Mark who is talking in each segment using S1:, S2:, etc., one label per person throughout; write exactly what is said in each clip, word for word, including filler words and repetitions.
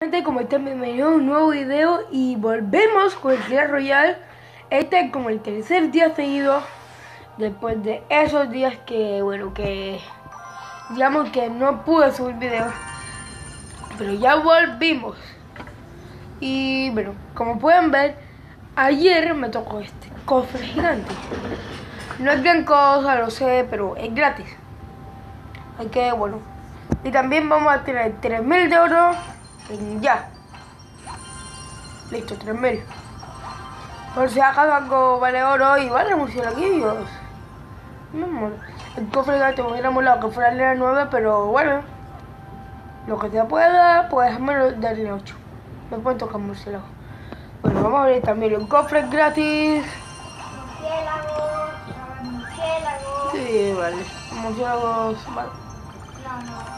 S1: Gente, como están, bienvenidos a un nuevo video y volvemos con el Clash Royale. Este es como el tercer día seguido después de esos días que, bueno, que digamos que no pude subir video, pero ya volvimos. Y bueno, como pueden ver, ayer me tocó este cofre gigante. No es gran cosa, lo sé, pero es gratis. Así que bueno, y también vamos a tener tres mil de oro. Ya. Listo, tres mil. Por si acaso algo vale oro y vale murciélaguillos. Mi amor. El cofre gigante me hubiera molado que fuera la nueve, pero bueno. Lo que te pueda, pues déjame darle ocho. Me pueden tocar murciélagos. Bueno, vamos a ver también el cofre gratis.
S2: Murciélagos, murciélagos.
S1: Sí, vale. Murciélagos, vale.
S2: No, no.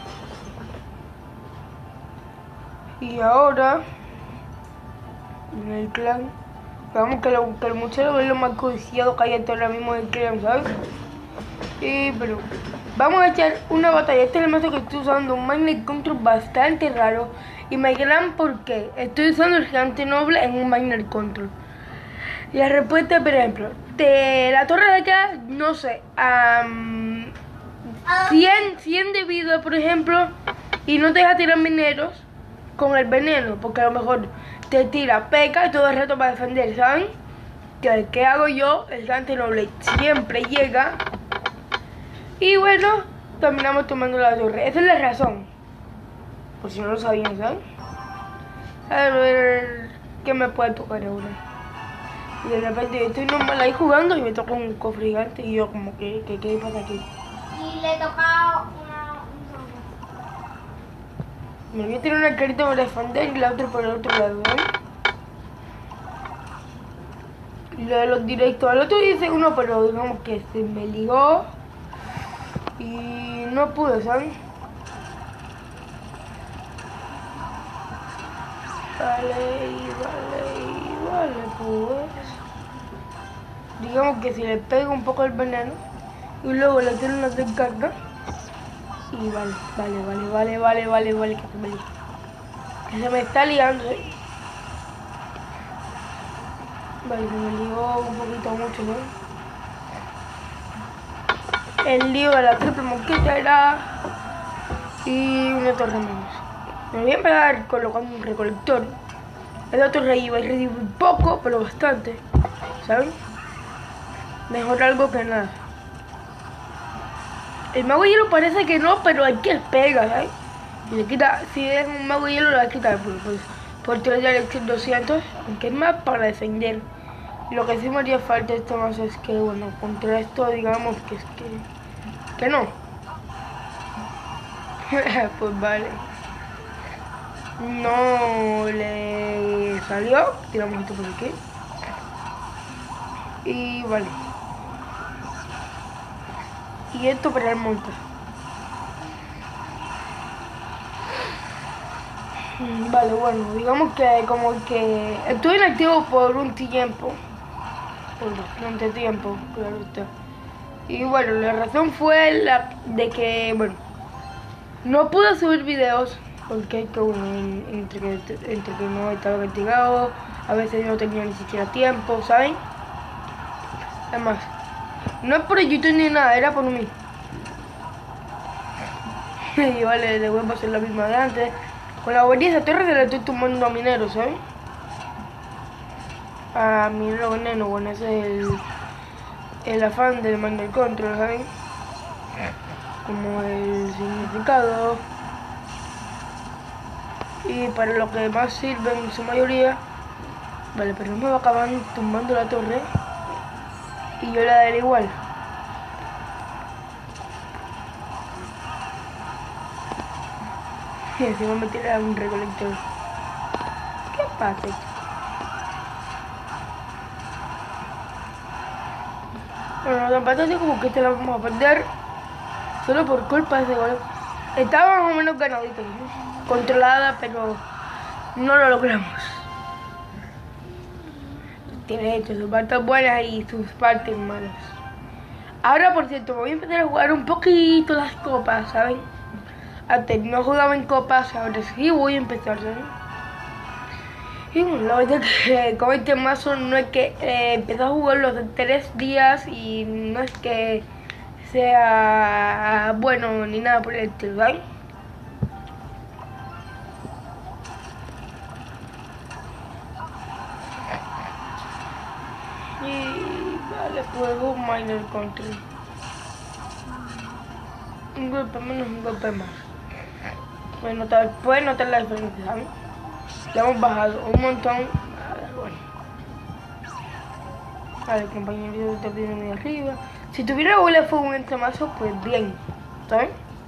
S1: Y ahora, en el clan, vamos que, lo, que el murciélago es lo más codiciado que hay hasta ahora mismo en el clan, ¿sabes? Y, pero, vamos a echar una batalla. Este es el mazo que estoy usando, un Magnet Control bastante raro. Y me dirán por qué. Estoy usando el gigante noble en un Magnet Control. Y la respuesta, por ejemplo, de la torre de acá, no sé, um, cien, cien de vida, por ejemplo, y no te deja tirar mineros con el veneno, porque a lo mejor te tira peca y todo el rato para defender, ¿saben? Que ¿qué hago yo? El gigante noble siempre llega. Y bueno, terminamos tomando la torre. Esa es la razón. Por si no lo sabían, ¿saben? A ver qué me puede tocar ahora. Y de repente yo estoy normal ahí jugando y me toca un cofre gigante y yo como que, que ¿qué pasa aquí?
S2: Y le toca una, un zorro.
S1: Me voy a tirar una carita para defender y la otra por el otro lado, ¿eh? Y lo de los directos, al otro dice uno, pero digamos que se me ligó y no pude, ¿saben? Vale, y vale, y vale, pues. Digamos que si le pego un poco el veneno y luego le tiro una descarga. Y vale, vale, vale, vale, vale, vale, vale, que se me, que se me está liando, ¿eh? Vale, se me lió un poquito mucho, ¿no? El lío de la triple mosquetera y una torre menos. Me voy a empezar colocando un recolector. El otro rey iba a ir un poco, pero bastante, ¿saben? Mejor algo que nada. El mago hielo parece que no, pero hay que pega, ¿sabes? Y le quita, si es un mago hielo lo va a quitar por, por, por tres de Elixir doscientos, aunque es más para defender. Y lo que sí me haría falta esto más es que, bueno, contra esto digamos que es que, que no. Pues vale. No le salió, tiramos esto por aquí. Y vale. Y esto para el monte. Vale, bueno, digamos que como que estuve inactivo por un tiempo. Por bastante tiempo, claro está. Y bueno, la razón fue la de que, bueno, no pude subir videos. Porque que bueno, entre que, entre que no estaba castigado, a veces no tenía ni siquiera tiempo, ¿saben? Además, no es por el YouTube ni nada, era por mí. Y vale, le voy a hacer la misma de antes. Con la guardia de esa torre se le estoy tumbando a minero, ¿saben? A minero veneno, bueno, ese es el, el afán del Magnet Control, ¿saben? Como el significado. Y para lo que más sirve en su mayoría. Vale, pero no me va a acabar tumbando la torre. Y yo la daré igual. Y encima me tira un recolector. ¿Qué pasa? Bueno, la empate como que te la vamos a perder. Solo por culpa de ese gol. Estaba más o menos ganadito, ¿no? Controlada, pero no lo logramos. Tiene hecho sus partes buenas y sus partes malas. Ahora, por cierto, voy a empezar a jugar un poquito las copas, ¿saben? Antes no jugaba en copas, ahora sí voy a empezar, ¿sabes? Y bueno, la verdad que con este mazo no es que eh, empecé a jugarlo hace tres días y no es que sea bueno ni nada por el estilo, ¿vale? Y vale, juego Minor Country. Un golpe menos, un golpe más. Puedes notar, puedes notar la diferencia, ¿sabes? Ya hemos bajado un montón. Vale, bueno. Vale, compañero, te viene muy arriba. Si tuviera bola de fuego en este mazo, pues bien, ¿sabes?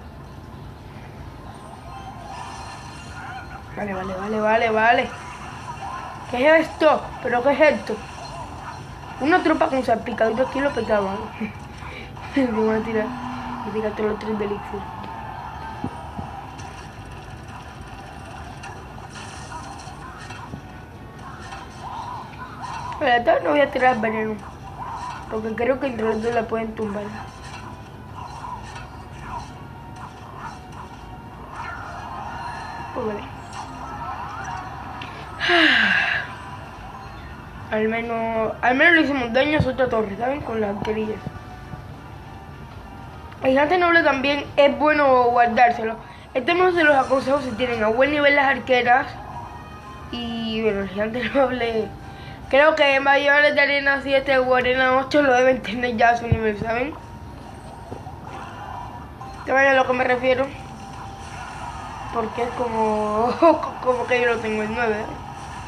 S1: Vale, vale, vale, vale, vale. ¿Qué es esto? ¿Pero qué es esto? Una tropa con salpicadito aquí lo pegaban. Me voy a tirar. Me tira todos los tres de elixir. Vale, entonces no voy a tirar veneno. Porque creo que entre los dos la pueden tumbar. Pues vale. Al menos, al menos le hicimos daño a su otra torre, ¿saben? Con las arquerillas. El gigante noble también es bueno guardárselo. Este no se los aconsejo si tienen a buen nivel las arqueras. Y bueno, el gigante noble, creo que mayores de arena siete o arena ocho lo deben tener ya a su nivel, ¿saben? ¿Saben a lo que me refiero? Porque es como, como que yo lo tengo en nueve, ¿eh?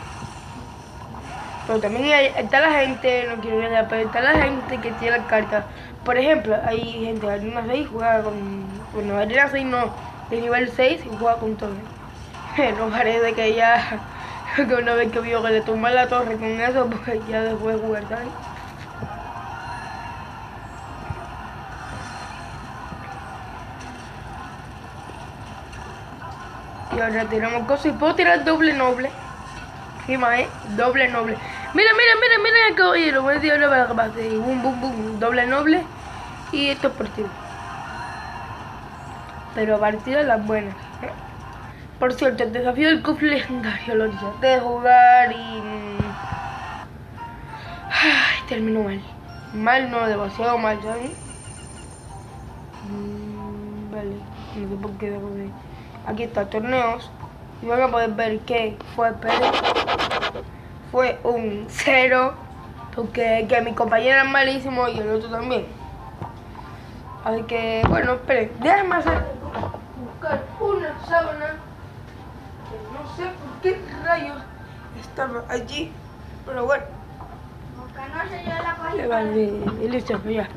S1: Pero también hay, está la gente, no quiero ver, pero está la gente que tiene las cartas. Por ejemplo, hay gente de arena seis juega con, bueno, arena seis no, de nivel seis y juega con torre. No parece que ya, que una vez que vio que le tumba la torre con eso, pues ya dejó de jugar, ¿sabes? Y ahora tiramos cosas y puedo tirar doble noble. Encima, eh, doble noble. Mira, mira, mira, mira el caballero. Me dio una vez capaz de boom, boom, boom, doble noble. Y esto es partido. Pero partidas las buenas. ¿eh? Por cierto, el desafío del cofre legendario lo dije antes de jugar y. Ay, terminó mal. Mal no, demasiado mal, ¿sabes? Mm, vale, no sé por qué dejo de. Aquí está, torneos. Y van a poder ver que fue Pérez. Fue un cero. Porque que mi compañero es malísimo y el otro también. Así que, bueno, esperen. Déjenme hacer. Buscar una sábana. Que no sé por qué rayos estaba allí. Pero bueno.
S2: Porque no sé yo la cogí.
S1: Vale, listo, ya.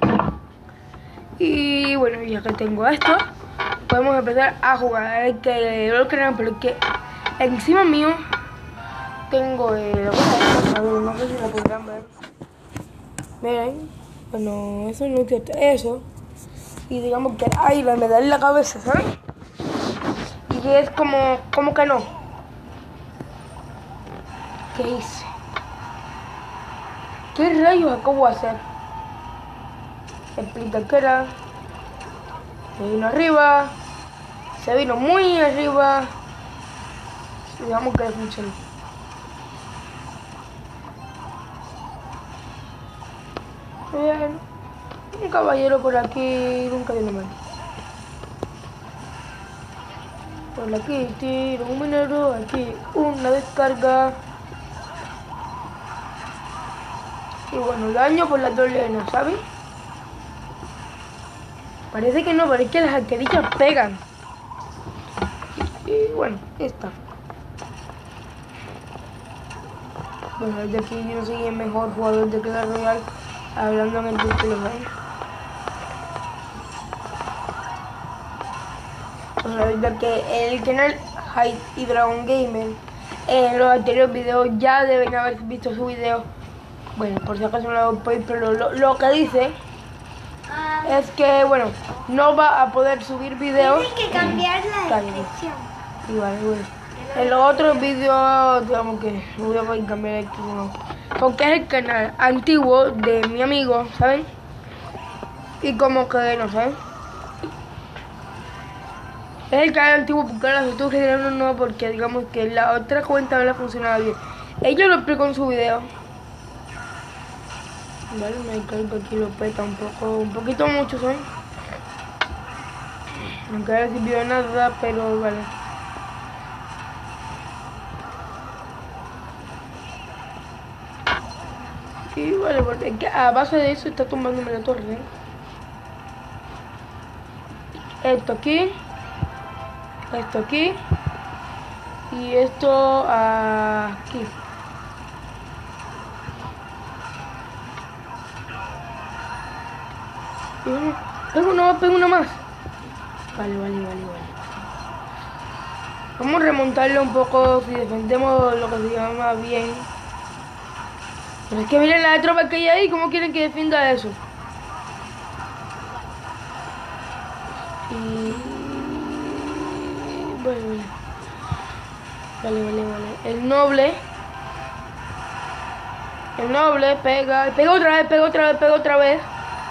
S1: Y bueno, ya que tengo esto, podemos empezar a jugar. Es que no lo crean, pero es que encima mío tengo el. Bueno, no sé si lo podrán ver. Miren, bueno, eso no es cierto. Eso. Y digamos que ahí me da en la cabeza, ¿sabes? Y es como, como que no. ¿Qué hice? ¿Qué rayos acabo de hacer? Explica que era. Se vino arriba. Se vino muy arriba. Digamos que funcionó. Bien. Un caballero por aquí. Nunca viene mal. Por aquí tiro un minero. Aquí una descarga. Y bueno, daño por las dos lenas, ¿sabes? Parece que no, pero es que las arquerillas pegan. Y, y bueno, esta. Bueno, desde aquí yo soy el mejor jugador de Clash Royale hablando en el título, ¿sabes? Bueno, desde que el canal Hyde y Dragon Gamer en los anteriores videos ya deben haber visto su video. Bueno, por si acaso no lo podéis, pero lo, lo que dice
S2: Ah,
S1: es que, bueno, no va a poder subir videos.
S2: Tienes que cambiar la
S1: Cállate.
S2: descripción.
S1: Y vale, bueno. En los otros vídeos, digamos que no voy a poder cambiar el título. Porque es el canal antiguo de mi amigo, ¿saben? Y como que, no sé. Es el canal antiguo porque ahora se tuvo que crear uno nuevo porque digamos que la otra cuenta no le funcionaba bien. Ella lo explicó en su video. Vale, me cargo aquí lo peta un poco, un poquito mucho son. Nunca he recibido nada, pero vale. Y vale, porque a base de eso está tumbándome la torre, ¿eh? Esto aquí. Esto aquí. Y esto aquí. Pego una más, pego una más. Vale, vale, vale, vale. Vamos a remontarlo un poco si defendemos lo que se llama bien. Pero es que miren la tropa que hay ahí, ¿cómo quieren que defienda eso? Y... Vale, vale. Vale, vale, vale. El noble. El noble pega. Pega otra vez, pega otra vez, pega otra vez.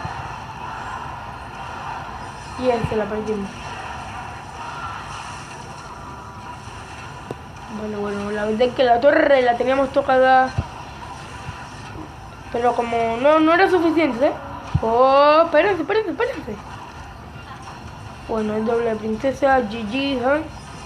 S1: Y este la perdimos. Bueno, bueno, la verdad es que la torre la teníamos tocada. Pero como no, no era suficiente, ¿eh? Oh, espérense, espérense, espérense. Bueno, es doble princesa, G G, ¿eh?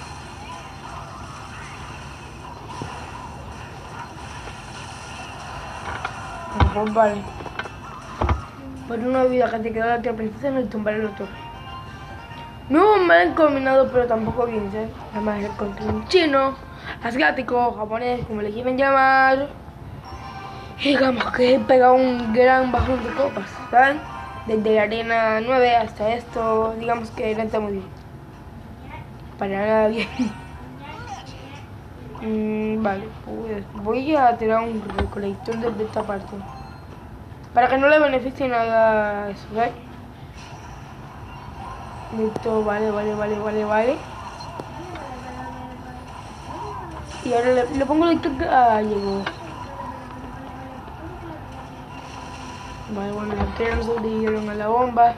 S1: Pues vale. Por una vida que te quedó la tía princesa no tumbaré la torre. No me han combinado, pero tampoco bien, ¿sabes? Además es contra un chino, asiático, japonés, como le quieren llamar. Y digamos que he pegado un gran bajón de copas, ¿saben? Desde la arena nueve hasta esto, digamos que no está muy bien. Para nada bien. mm, vale, pues voy a tirar un recolector desde esta parte. Para que no le beneficie nada eso, ¿sabes? Listo, vale, vale, vale, vale, vale. Y ahora le, le pongo la carga. Ah, llegó. Vale, bueno, los trenes sobrevivieron a la bomba.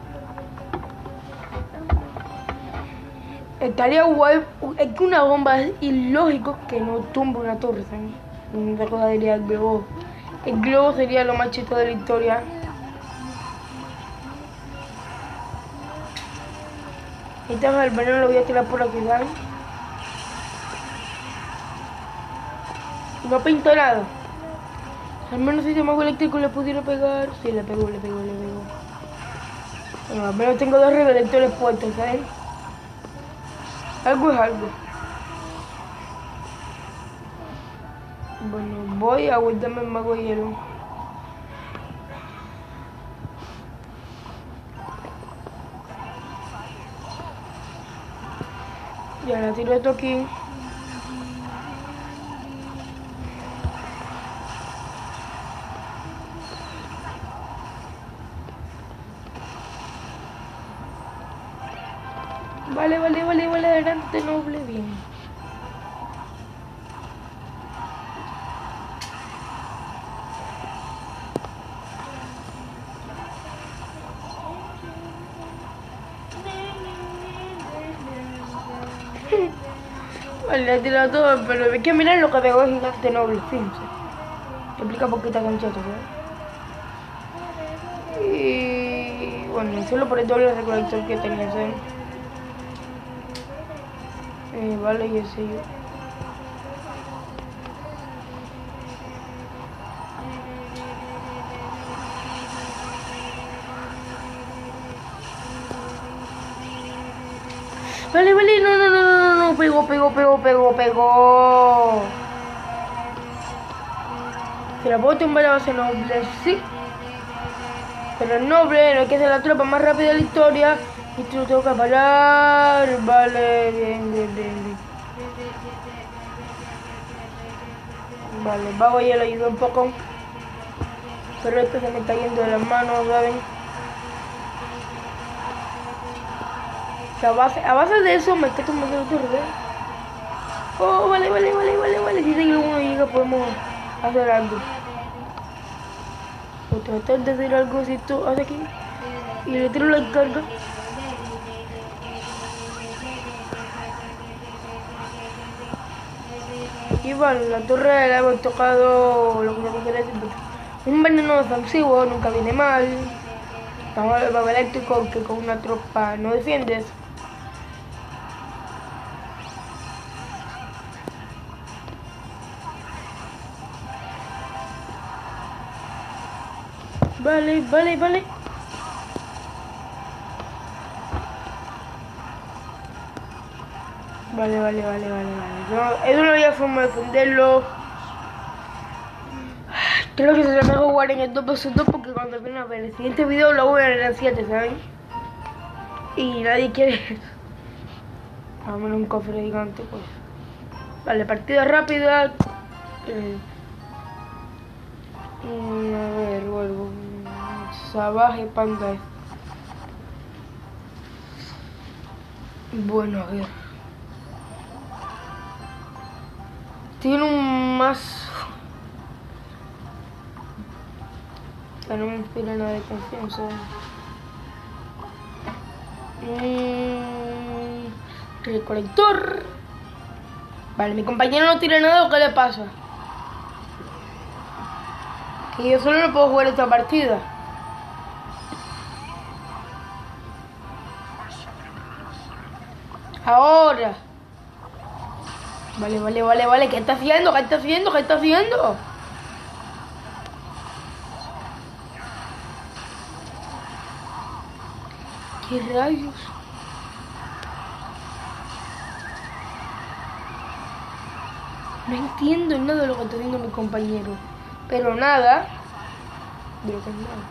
S1: Estaría guay. Es que una bomba es ilógico que no tumbe una torre, ¿sabes? Otra cosa diría el globo. El globo sería lo más chisto de la historia. Este es el veneno, lo voy a tirar por aquí, ¿saben? No pinto nada. Al menos si se me eléctrico le pudiera pegar. Sí, le pegó, le pegó, le pegó. Bueno, al menos tengo dos recolectores puestos, ¿sabes? Algo es algo. Bueno, voy a guardarme el mago hielo. Y ahora tiro esto aquí. Vale, vale, vale, vale, adelante, noble, bien. Vale, he tirado todo, pero hay que mirar lo que pegó el gigante noble, fíjense. Explica poquita cancheta, ¿sabes? Y bueno, solo por el doble recolector que tenía, ¿sabes? Eh, vale, y ese yo. Vale, vale, no, no, no, no, no, pegó, pegó, pegó, pegó, pegó. Se la puedo tumbar a base noble, sí. Pero el noble, no hay que hacer la tropa más rápida de la historia. Esto lo tengo que parar. Vale, bien, bien, bien, bien. Vale, Vago ya lo ayudó un poco. Pero esto se me está yendo de las manos, ¿saben? O sea, a base, a base de eso me está tomando el torre. Oh, vale, vale, vale, vale, vale. Si seguimos uno llega podemos hacer algo. O tratar de hacer algo si esto hace aquí. Y le tiro la carga. aquí vale, la torre la hemos tocado lo que yo quería decir. Un veneno defensivo nunca viene mal. Estamos el babo eléctrico que con una tropa no defiendes. Vale, vale, vale. Vale, vale, vale, vale, vale. No, eso no había forma de defenderlo. Creo que será mejor jugar en el dos versus dos porque cuando viene a ver el siguiente video lo voy a ver en el siete, ¿saben? Y nadie quiere. Vamos a un cofre gigante, pues. Vale, partida rápida. Eh, a ver, vuelvo. Salvaje panda. Bueno, a ver. Tiene un más. Que no me inspira nada de confianza. Mm, recolector. Vale, mi compañero no tira nada, ¿o qué le pasa? Que yo solo no puedo jugar esta partida. Ahora. Vale, vale, vale, vale. ¿Qué está haciendo? ¿Qué está haciendo? ¿Qué está haciendo? ¿Qué rayos? No entiendo nada de lo que está haciendo mi compañero. Pero nada. De lo que es nada.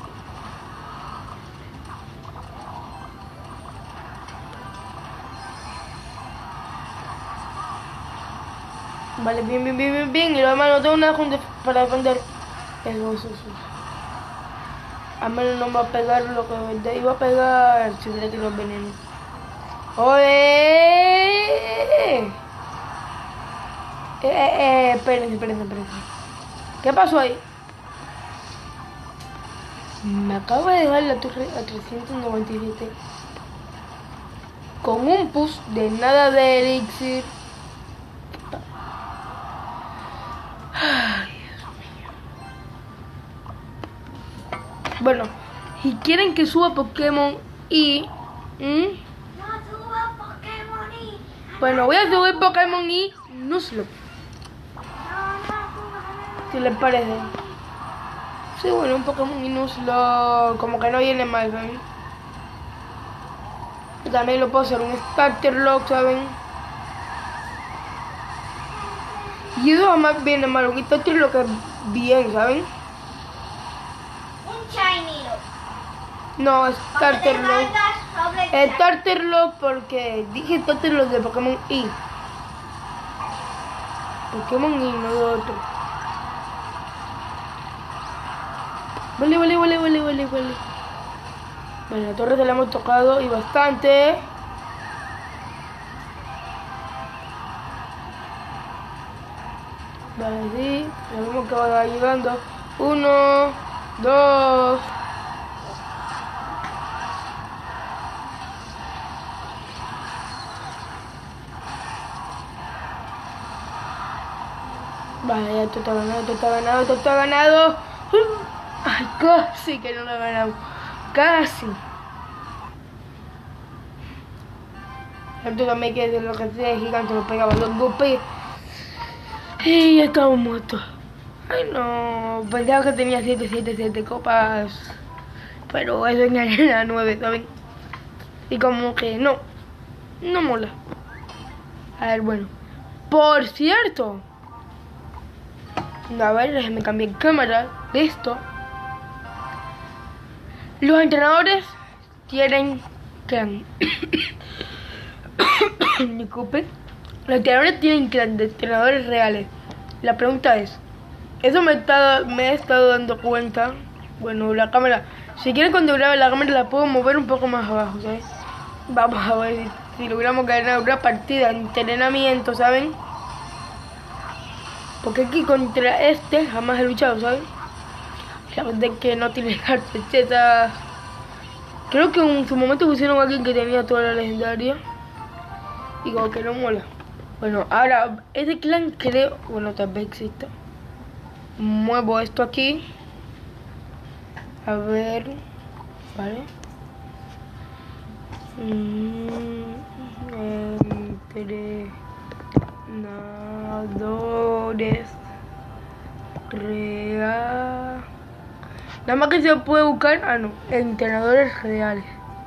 S1: Vale, bien, bien, bien, bien, bien. Y lo demás no tengo nada para defender. Eso, eso, eso. Al menos no me va a pegar lo que te iba a pegar si hubiera tirado veneno. ¡Oye! Eh, eh, eh, espérense, espérense, espérense. ¿Qué pasó ahí? Me acabo de dejar la torre a trescientos noventa y siete. Con un push de nada de elixir. Ay, Dios mío. Bueno, si quieren que suba Pokémon y... ¿Mm?
S2: No suba Pokémon y...
S1: Bueno, voy a subir Pokémon y Nuzlocke.
S2: No, no suba.
S1: ¿Qué les parece? Sí, bueno, un Pokémon y Nuzlocke como que no viene mal, ¿saben? También lo puedo hacer un Starter Lock, ¿saben? Y eso jamás viene mal, un Starter Lock es bien, ¿saben?
S2: Un Shiny Lock.
S1: No,
S2: Para que
S1: Starter
S2: te
S1: Lock.
S2: vayas sobre el
S1: Starter Lock porque dije Starter Lock de Pokémon Y. Pokémon Y, no de otro. Vale, vale, vale, vale, vale, vale. Vale, la torre se la hemos tocado y bastante. Vale, sí, ya vemos que va llegando. Uno, dos. Vale, ya esto está ganado, esto está ganado, esto está ganado. Ay, casi que no lo he ganado. Casi. Esto también que de lo que sea gigante lo pegaba los golpes. Y ya estamos muertos. Ay no, pensaba que tenía siete, siete, siete copas. Pero eso en arena nueve, ¿saben? Y como que no, no mola. A ver, bueno. Por cierto. A ver, déjenme cambiar cámara. Listo. Los entrenadores tienen clan. Disculpen. Los entrenadores tienen clan de entrenadores reales. La pregunta es, eso me, está, me he estado dando cuenta. Bueno, la cámara, si quieren cuando grabe la cámara la puedo mover un poco más abajo, ¿sabes? Vamos a ver si, si logramos ganar una partida en entrenamiento, ¿saben? Porque aquí contra este jamás he luchado, ¿saben? La verdad es que no tiene carpetas. Creo que en su momento pusieron a alguien que tenía toda la legendaria. Y como que no mola. Bueno, ahora, este clan creo... Bueno, tal vez exista. Muevo esto aquí. A ver... Vale. Mm, entrenadores real. Nada más que se puede buscar. Ah, no. Entrenadores reales.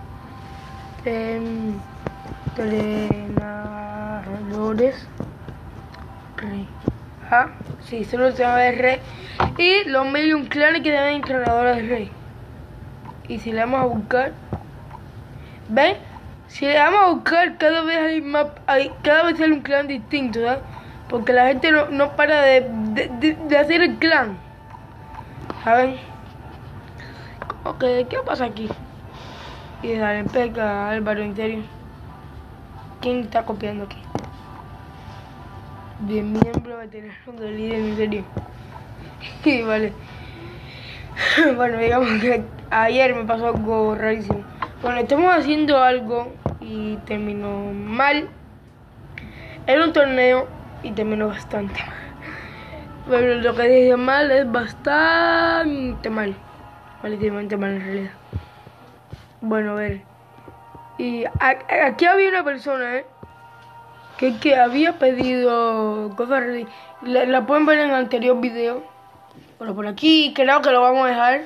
S1: Entrenadores rey. Ah, sí, solo se llama de rey. Y los medium clanes que tienen entrenadores rey. Y si le damos a buscar, ¿ven? Si le damos a buscar, cada vez hay más, hay, cada vez hay un clan distinto, ¿sabes? Porque la gente no, no para de, de, de, de hacer el clan, ¿saben? Ok, ¿qué pasa aquí? Y dale, peca, Álvaro, en serio. ¿Quién está copiando aquí? Bien, miembro veterano de líder, en serio. Y vale. Bueno, digamos que ayer me pasó algo rarísimo. Bueno, estamos haciendo algo y terminó mal. Era un torneo y terminó bastante mal. Pero lo que dije mal es bastante mal. Relativamente mal en realidad. Bueno, a ver. Y aquí había una persona, ¿eh? Que, que había pedido cosas. La, la pueden ver en el anterior video. Bueno, por aquí creo que lo vamos a dejar.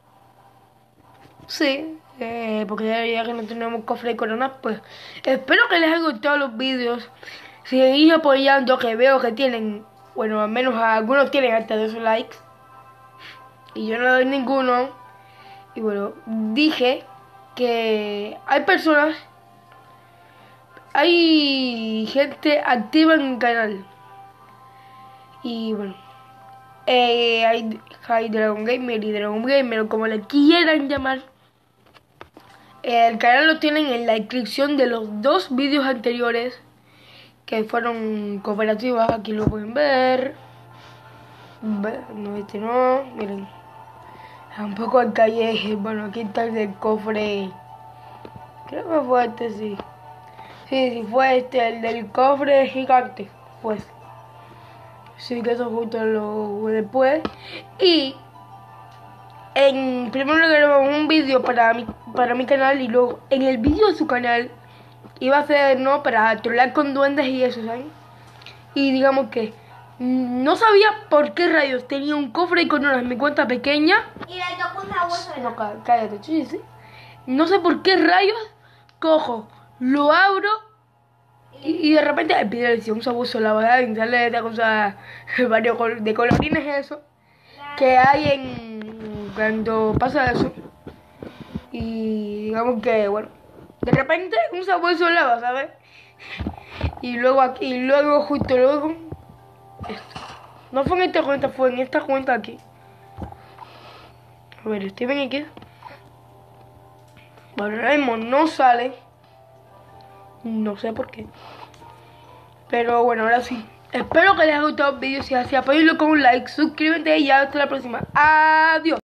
S1: Sí, eh, porque ya, ya que no tenemos cofre de corona, pues espero que les haya gustado los vídeos. Seguís apoyando, que veo que tienen, bueno, al menos algunos tienen hasta dos likes. Y yo no doy ninguno. Y bueno, dije que hay personas, hay gente activa en el canal. Y bueno, eh, hay, hay Dragon Gamer y Dragon Gamer, o como le quieran llamar. El canal lo tienen en la descripción de los dos vídeos anteriores que fueron cooperativas. Aquí lo pueden ver. No, este no, miren. Un poco al calle. Bueno, aquí está el del cofre. Creo que fue este, sí. Sí, sí, fue este, el del cofre gigante. Pues. Sí, que eso justo lo después. Y en primero grabamos un vídeo para mi, para mi canal y luego en el vídeo de su canal iba a ser, ¿no? Para trolear con duendes y eso, ¿saben? Y digamos que no sabía por qué rayos tenía un cofre con una en mi cuenta pequeña.
S2: Y le tocó un sabueso.
S1: No, cállate, sí, sí. No sé por qué rayos cojo, lo abro y, y de repente me pide un sabueso, la verdad, y sale esta cosa varios de colorines eso que hay en cuando pasa eso. Y digamos que, bueno, de repente un sabueso lava, ¿sabes? Y luego aquí, y luego justo luego esto. No fue en esta cuenta, fue en esta cuenta aquí. A ver, Steven aquí. Bueno, ahora mismo no sale. No sé por qué. Pero bueno, ahora sí. Espero que les haya gustado el vídeo. Si así, apóyenlo con un like, suscríbete y ya hasta la próxima. Adiós.